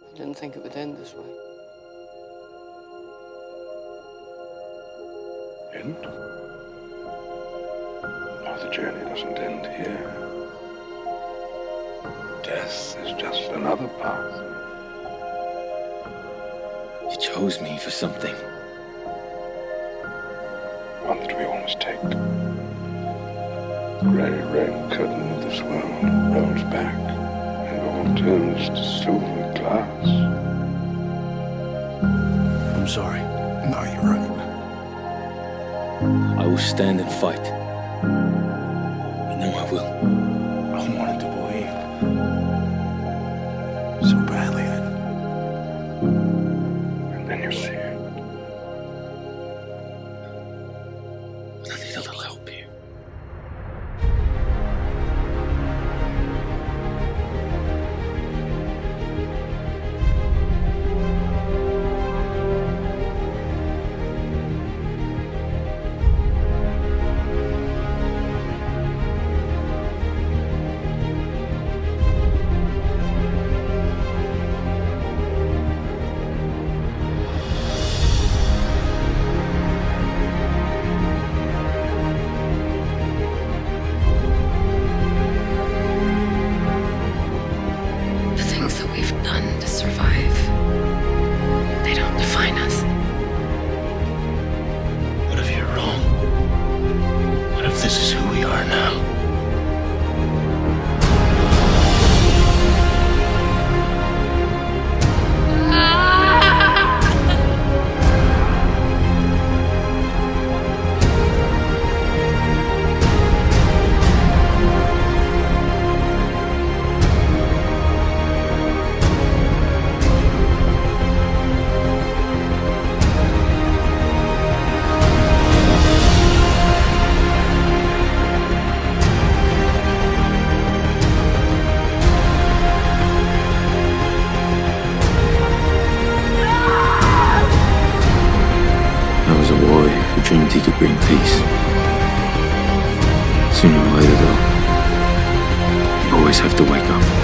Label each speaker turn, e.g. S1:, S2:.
S1: I didn't think it would end this way.
S2: End? No, the journey doesn't end here. Death is just another path.
S3: You chose me for something.
S2: One that we all must take. The grey red curtain of this world rolls back and all turns to silver glass.
S3: I'm sorry.
S2: No, you're right.
S3: I will stand and fight. You know I will.
S2: I wanted to believe. So badly, and then you see it.
S3: I need a little help here. Dreamed he could bring peace. Sooner or later, though, you always have to wake up.